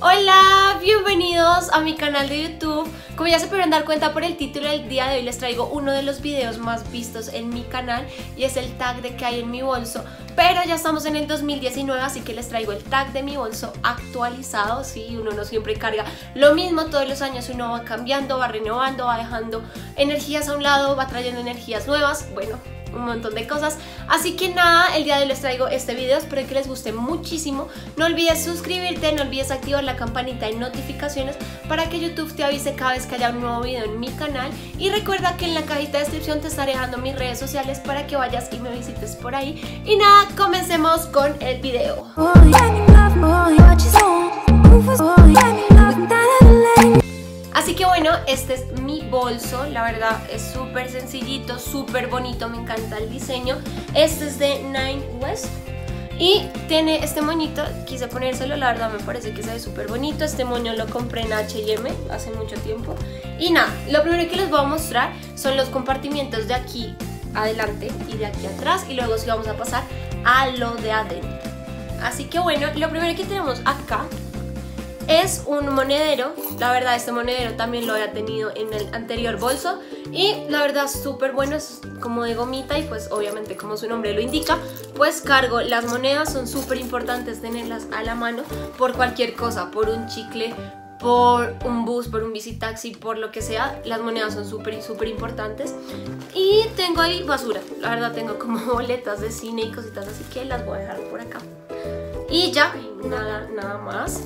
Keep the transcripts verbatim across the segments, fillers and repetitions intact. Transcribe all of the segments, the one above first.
Hola, bienvenidos a mi canal de YouTube. Como ya se pudieron dar cuenta por el título, el día de hoy les traigo uno de los videos más vistos en mi canal y es el tag de qué hay en mi bolso. Pero ya estamos en el dos mil diecinueve, así que les traigo el tag de mi bolso actualizado. Sí, uno no siempre carga lo mismo, todos los años uno va cambiando, va renovando, va dejando energías a un lado, va trayendo energías nuevas, bueno, un montón de cosas. Así que nada, el día de hoy les traigo este video, espero que les guste muchísimo. No olvides suscribirte, no olvides activar la campanita de notificaciones para que YouTube te avise cada vez que haya un nuevo video en mi canal. Y recuerda que en la cajita de descripción te estaré dejando mis redes sociales para que vayas y me visites por ahí. Y nada, comencemos con el video. Así que bueno, este es mi bolso, la verdad es súper sencillito, súper bonito, me encanta el diseño. Este es de Nine West y tiene este moñito, quise ponérselo, la verdad me parece que se ve súper bonito. Este moño lo compré en H y M hace mucho tiempo. Y nada, lo primero que les voy a mostrar son los compartimientos de aquí adelante y de aquí atrás, y luego sí vamos a pasar a lo de adentro. Así que bueno, lo primero que tenemos acá es un monedero. La verdad este monedero también lo había tenido en el anterior bolso y la verdad súper bueno, es como de gomita y pues obviamente como su nombre lo indica, pues cargo las monedas. Son súper importantes tenerlas a la mano por cualquier cosa, por un chicle, por un bus, por un bicitaxi, por lo que sea. Las monedas son súper súper importantes. Y tengo ahí basura, la verdad tengo como boletas de cine y cositas así que las voy a dejar por acá. Y ya, nada, nada más.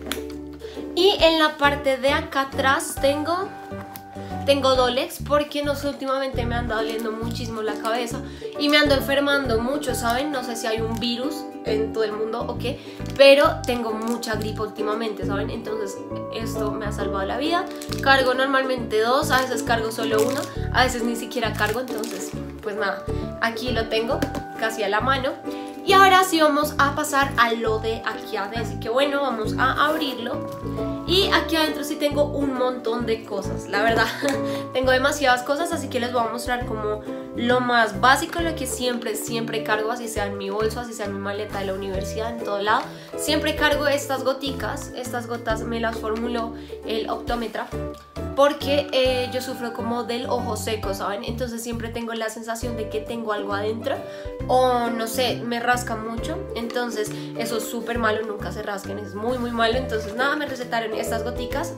Y en la parte de acá atrás tengo Tengo Dolex, porque no sé, últimamente me anda doliendo muchísimo la cabeza y me ando enfermando mucho, ¿saben? No sé si hay un virus en todo el mundo o qué, pero tengo mucha gripe últimamente, ¿saben? Entonces esto me ha salvado la vida. Cargo normalmente dos, a veces cargo solo uno, a veces ni siquiera cargo, entonces pues nada, aquí lo tengo casi a la mano. Y ahora sí vamos a pasar a lo de aquí adentro, así que bueno, vamos a abrirlo. Y aquí adentro sí tengo un montón de cosas, la verdad, tengo demasiadas cosas, así que les voy a mostrar como lo más básico, lo que siempre, siempre cargo, así sea en mi bolso, así sea en mi maleta de la universidad, en todo lado. Siempre cargo estas goticas, estas gotas me las formuló el optómetra, porque eh, yo sufro como del ojo seco, ¿saben? Entonces siempre tengo la sensación de que tengo algo adentro o no sé, me rasca mucho, entonces eso es súper malo, nunca se rasquen, es muy muy malo. Entonces nada, me recetaron estas goticas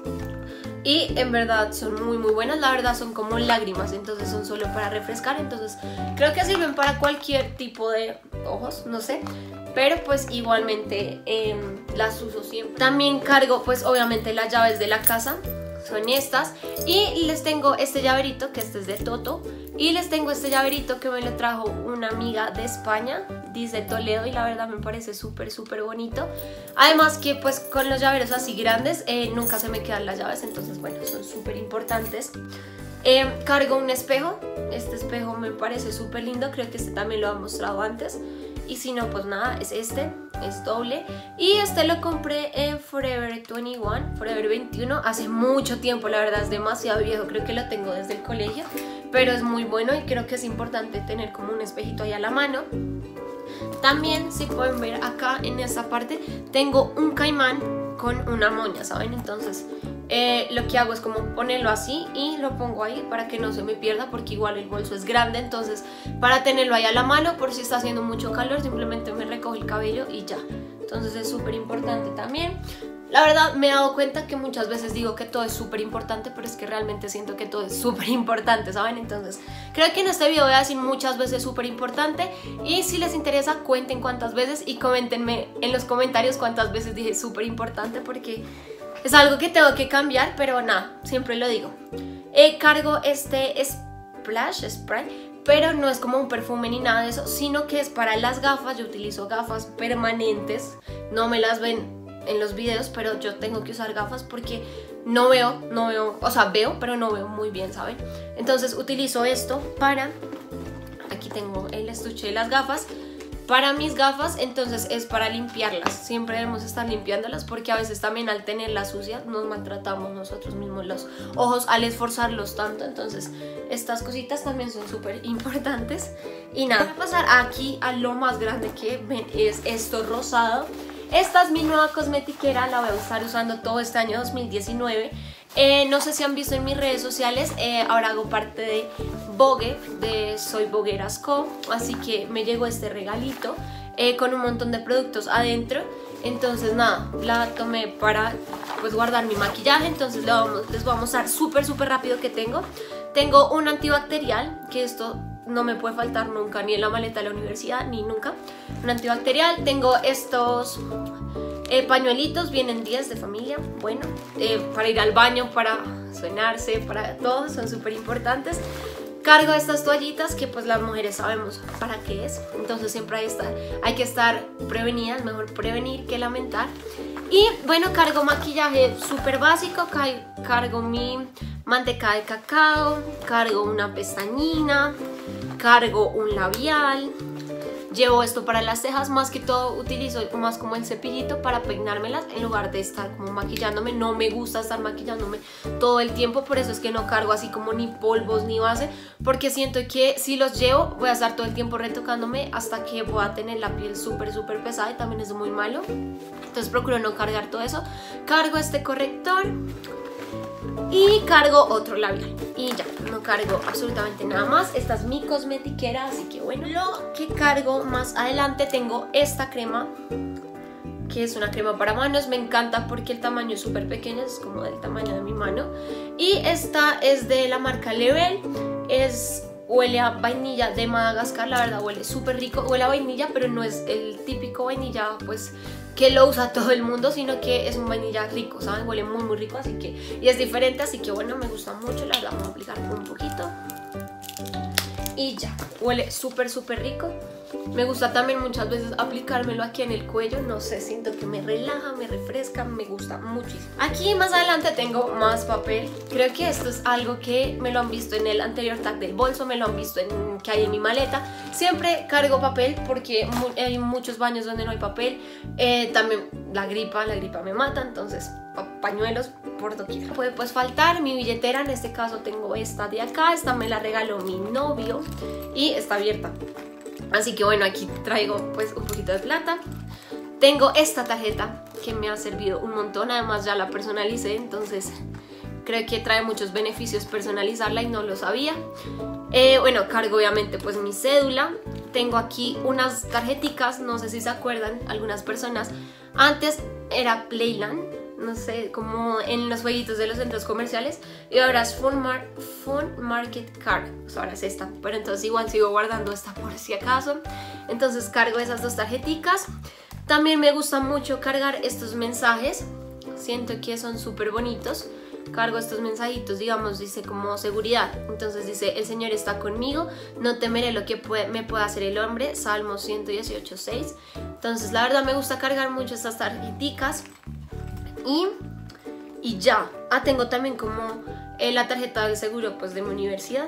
y en verdad son muy muy buenas, la verdad son como lágrimas, entonces son solo para refrescar, entonces creo que sirven para cualquier tipo de ojos, no sé, pero pues igualmente eh, las uso siempre. También cargo pues obviamente las llaves de la casa, son estas, y les tengo este llaverito que este es de Toto, y les tengo este llaverito que me lo trajo una amiga de España, dice Toledo, y la verdad me parece súper súper bonito. Además que pues con los llaveros así grandes eh, nunca se me quedan las llaves, entonces bueno, son súper importantes. Eh, cargo un espejo, este espejo me parece súper lindo, creo que este también lo he mostrado antes, y si no pues nada, es este, es doble, y este lo compré en Forever veintiuno, Forever veintiuno, hace mucho tiempo, la verdad es demasiado viejo, creo que lo tengo desde el colegio, pero es muy bueno y creo que es importante tener como un espejito ahí a la mano. También, si pueden ver acá en esta parte, tengo un caimán con una moña, ¿saben? Entonces eh, lo que hago es como ponerlo así y lo pongo ahí para que no se me pierda, porque igual el bolso es grande, entonces para tenerlo ahí a la mano por si está haciendo mucho calor, simplemente me recojo el cabello y ya. Entonces es súper importante también. La verdad me he dado cuenta que muchas veces digo que todo es súper importante, pero es que realmente siento que todo es súper importante, ¿saben? Entonces creo que en este video voy a decir muchas veces súper importante, y si les interesa cuenten cuántas veces y coméntenme en los comentarios cuántas veces dije súper importante, porque es algo que tengo que cambiar, pero nada, siempre lo digo. Eh, cargo este Splash Spray, pero no es como un perfume ni nada de eso, sino que es para las gafas. Yo utilizo gafas permanentes, no me las ven en los videos, pero yo tengo que usar gafas porque no veo, no veo, o sea veo, pero no veo muy bien, ¿saben? Entonces utilizo esto para, aquí tengo el estuche de las gafas, para mis gafas, entonces es para limpiarlas. Siempre debemos estar limpiándolas porque a veces también al tenerlas sucias nos maltratamos nosotros mismos los ojos al esforzarlos tanto. Entonces estas cositas también son súper importantes. Y nada, voy a pasar aquí a lo más grande que ven, es esto rosado. Esta es mi nueva cosmetiquera, la voy a estar usando todo este año dos mil diecinueve. Eh, no sé si han visto en mis redes sociales, eh, ahora hago parte de Vogue, de Soy Vogueras Co, así que me llegó este regalito eh, con un montón de productos adentro. Entonces nada, la tomé para pues guardar mi maquillaje. Entonces les vamos, les voy a mostrar súper súper rápido que tengo. Tengo un antibacterial, que esto no me puede faltar nunca, ni en la maleta de la universidad, ni nunca. Un antibacterial, tengo estos eh, pañuelitos, vienen diez de familia, bueno, eh, para ir al baño, para sonarse, para todo, son súper importantes. Cargo estas toallitas que pues las mujeres sabemos para qué es, entonces siempre hay, estar, hay que estar prevenidas, mejor prevenir que lamentar. Y bueno, cargo maquillaje súper básico, cargo mi manteca de cacao, cargo una pestañina, cargo un labial, llevo esto para las cejas, más que todo utilizo más como el cepillito para peinármelas en lugar de estar como maquillándome. No me gusta estar maquillándome todo el tiempo, por eso es que no cargo así como ni polvos ni base, porque siento que si los llevo voy a estar todo el tiempo retocándome hasta que voy a tener la piel súper súper pesada y también es muy malo, entonces procuro no cargar todo eso. Cargo este corrector y cargo otro labial y ya, no cargo absolutamente nada más. Esta es mi cosmetiquera, así que bueno. Lo que cargo más adelante, tengo esta crema, que es una crema para manos. Me encanta porque el tamaño es súper pequeño, es como del tamaño de mi mano. Y esta es de la marca Level, es... huele a vainilla de Madagascar, la verdad huele súper rico, huele a vainilla, pero no es el típico vainilla pues que lo usa todo el mundo, sino que es un vainilla rico, ¿saben? Huele muy muy rico, así que, y es diferente, así que bueno, me gusta mucho, la verdad. Vamos a aplicar un poquito y ya, huele súper súper rico. Me gusta también muchas veces aplicármelo aquí en el cuello, no sé, siento que me relaja, me refresca, me gusta muchísimo. Aquí más adelante tengo más papel, creo que esto es algo que me lo han visto en el anterior tag del bolso, me lo han visto en que hay en mi maleta. Siempre cargo papel porque hay muchos baños donde no hay papel, eh, también la gripa, la gripa me mata, entonces pañuelos por doquier. Puede pues faltar mi billetera, en este caso tengo esta de acá, esta me la regaló mi novio y está abierta. Así que bueno, aquí traigo pues un poquito de plata. Tengo esta tarjeta que me ha servido un montón, además ya la personalicé, entonces creo que trae muchos beneficios personalizarla y no lo sabía. Eh, bueno, cargo obviamente pues mi cédula. Tengo aquí unas tarjeticas, no sé si se acuerdan algunas personas, antes era Playland, no sé, como en los jueguitos de los centros comerciales, y ahora es Fun, Mar Fun Market Card, pues ahora es esta, pero entonces igual sigo guardando esta por si acaso. Entonces cargo esas dos tarjeticas. También me gusta mucho cargar estos mensajes, siento que son súper bonitos. Cargo estos mensajitos, digamos, dice como seguridad, entonces dice: el Señor está conmigo, no temeré lo que puede, me pueda hacer el hombre, Salmo ciento dieciocho, seis. Entonces la verdad me gusta cargar mucho estas tarjeticas. Y, y ya, ah, tengo también como eh, la tarjeta de seguro pues de mi universidad.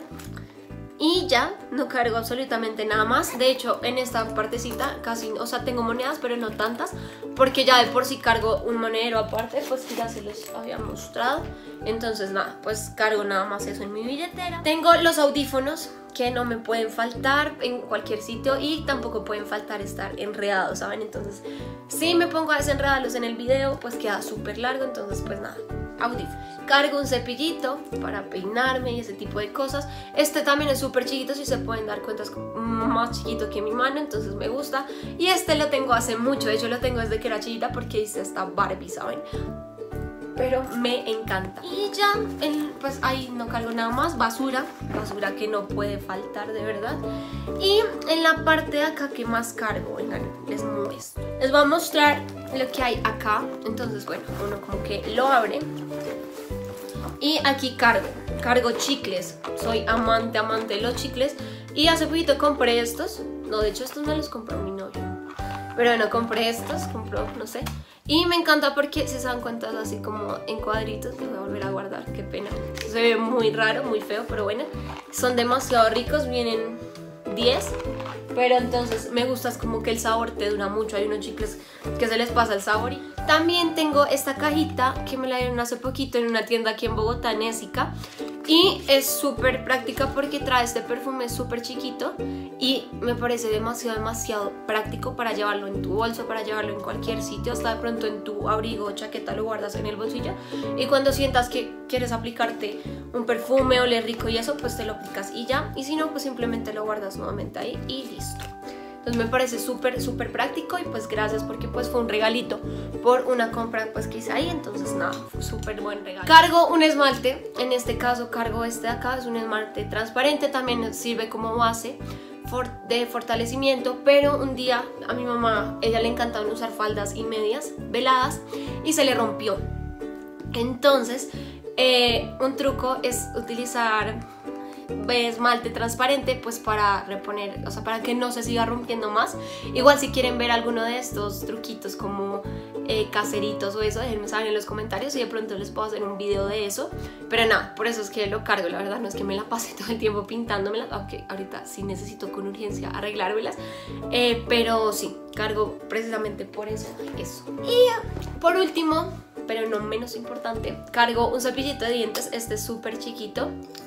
Y ya, no cargo absolutamente nada más. De hecho, en esta partecita casi, o sea, tengo monedas, pero no tantas, porque ya de por sí cargo un monedero aparte, pues ya se los había mostrado. Entonces nada, pues cargo nada más eso en mi billetera. Tengo los audífonos que no me pueden faltar en cualquier sitio y tampoco pueden faltar estar enredados, ¿saben? Entonces, si me pongo a desenredarlos en el video, pues queda súper largo, entonces pues nada, audífonos. Cargo un cepillito para peinarme y ese tipo de cosas. Este también es súper chiquito, si se pueden dar cuenta es más chiquito que mi mano, entonces me gusta. Y este lo tengo hace mucho, de hecho lo tengo desde que era chiquita porque hice esta Barbie, ¿saben? Pero me encanta. Y ya, el, pues ahí no cargo nada más. Basura, basura que no puede faltar de verdad. Y en la parte de acá, ¿qué más cargo? Vengan, les muestro. Les voy a mostrar lo que hay acá. Entonces, bueno, uno como que lo abre. Y aquí cargo, cargo chicles. Soy amante, amante de los chicles. Y hace poquito compré estos. No, de hecho estos me los compró mi novio. Pero bueno, compré estos, compró, no sé. Y me encanta porque si se dan cuenta es así como en cuadritos. Los voy a volver a guardar, qué pena. Se ve muy raro, muy feo, pero bueno. Son demasiado ricos, vienen diez. Pero entonces me gusta, es como que el sabor te dura mucho. Hay unos chicles que se les pasa el sabor. Y también tengo esta cajita que me la dieron hace poquito en una tienda aquí en Bogotá, en Ésica. Y es súper práctica porque trae este perfume súper chiquito y me parece demasiado, demasiado práctico para llevarlo en tu bolso, para llevarlo en cualquier sitio, hasta de pronto en tu abrigo o chaqueta lo guardas en el bolsillo y cuando sientas que quieres aplicarte un perfume, oler rico y eso, pues te lo aplicas y ya, y si no, pues simplemente lo guardas nuevamente ahí y listo. Entonces me parece súper, súper práctico y pues gracias porque pues fue un regalito por una compra pues que hice ahí, entonces nada, fue súper buen regalo. Cargo un esmalte, en este caso cargo este de acá, es un esmalte transparente, también sirve como base de fortalecimiento, pero un día a mi mamá, ella le encantaban usar faldas y medias veladas y se le rompió. Entonces eh, un truco es utilizar esmalte transparente pues para reponer, o sea, para que no se siga rompiendo más. Igual si quieren ver alguno de estos truquitos como eh, caseritos o eso, déjenme saber en los comentarios y de pronto les puedo hacer un video de eso, pero nada, por eso es que lo cargo. La verdad no es que me la pase todo el tiempo pintándomelas, aunque ahorita sí necesito con urgencia arreglármelas, eh, pero sí, cargo precisamente por eso, eso. Y por último, pero no menos importante, cargo un cepillito de dientes, este es súper chiquito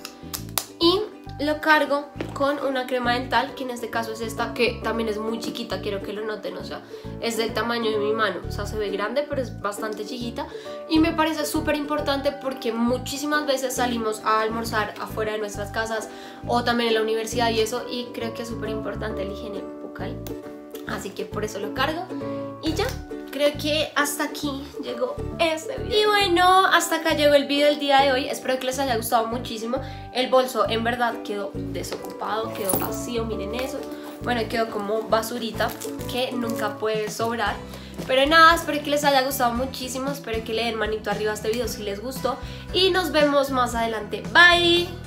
y lo cargo con una crema dental, que en este caso es esta, que también es muy chiquita, quiero que lo noten, o sea, es del tamaño de mi mano, o sea, se ve grande, pero es bastante chiquita y me parece súper importante porque muchísimas veces salimos a almorzar afuera de nuestras casas o también en la universidad y eso, y creo que es súper importante la higiene bucal, así que por eso lo cargo y ya. Creo que hasta aquí llegó este video. Y bueno, hasta acá llegó el video del día de hoy. Espero que les haya gustado muchísimo. El bolso en verdad quedó desocupado, quedó vacío, miren eso. Bueno, quedó como basurita, que nunca puede sobrar. Pero nada, espero que les haya gustado muchísimo. Espero que le den manito arriba a este video si les gustó. Y nos vemos más adelante. Bye.